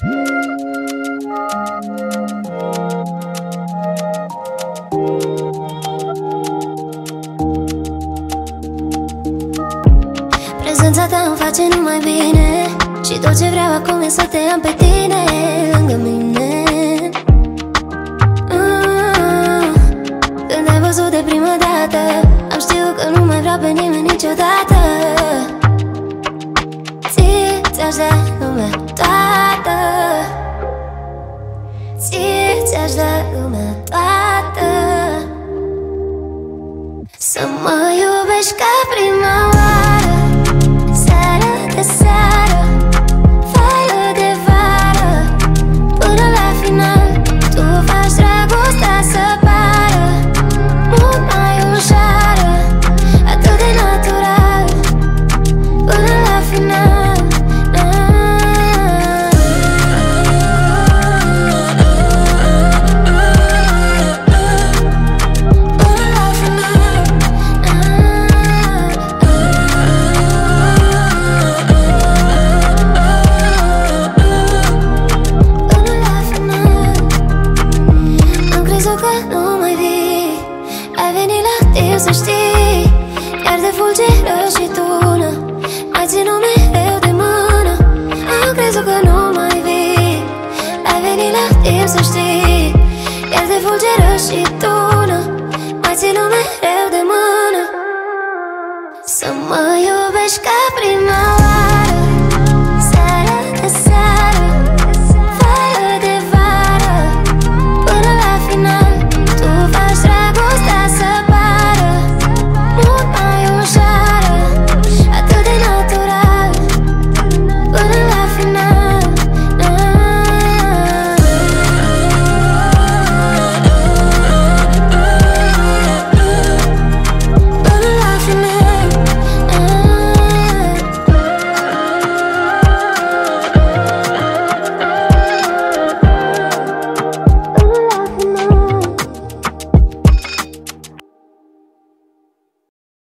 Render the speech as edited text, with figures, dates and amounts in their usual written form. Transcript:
Prezența ta îmi face numai bine și tot ce vreau acum e să te am pe tine lângă mine. Când ai văzut de prima dată, am știut că nu mai vreau pe nimeni niciodată. Ți-aș da lumea toată, ți-aș da lumea toată. Să mă iubești ca prima oară, seară de seară, vară de vară, până la final. Tu faci dragostea să pară mult mai ușoară, atât de natural, până la final. Să știi, iar de fulgeră și tună mai ținu mereu de mână. Am crezut că nu mai vii, ai venit la timp să știi.